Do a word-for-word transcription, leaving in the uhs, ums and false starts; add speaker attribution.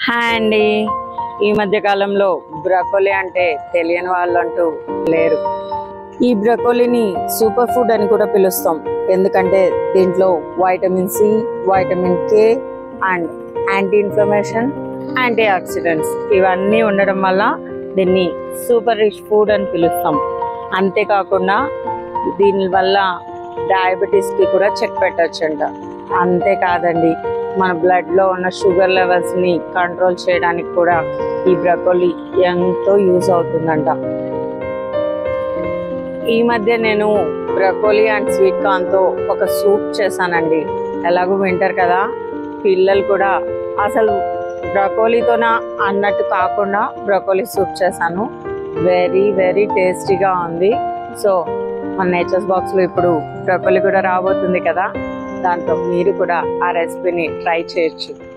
Speaker 1: Hi అండి. ఈ మధ్య కాలంలో బ్రకోలీ అంటే తెలియని వాళ్ళు అంటూ లేరు. ఈ బ్రకోలీని సూపర్ ఫుడ్ అని కూడా పిలుస్తాం. ఎందుకంటే దీంట్లో vitamin C, vitamin K and anti inflammation, anti oxidants ఇవన్నీ ఉండడం వల్ల దీన్ని సూపర్ రిచ్ ఫుడ్ అని పిలుస్తాం. అంతేకాకుండా దీనివల్ల డయాబెటీస్కి కూడా చెక్ పెట్టచ్చంట. అంతేకాదండి, మన బ్లడ్లో ఉన్న షుగర్ లెవెల్స్ని కంట్రోల్ చేయడానికి కూడా ఈ బ్రకోలీ ఎంతో యూజ్ అవుతుందంట. ఈ మధ్య నేను బ్రకోలీ అండ్ స్వీట్ కార్న్తో ఒక సూప్ చేశానండి. ఎలాగో వింటారు కదా, పిల్లలు కూడా అసలు బ్రకోలీతోనా అన్నట్టు కాకుండా బ్రకోలీ సూప్ చేశాను. వెరీ వెరీ టేస్టీగా ఉంది. సో మన నేచర్స్ బాక్స్లో ఇప్పుడు బ్రకోలీ కూడా రాబోతుంది కదా, దాంతో మీరు కూడా ఆ రెసిపీని ట్రై చేయొచ్చు.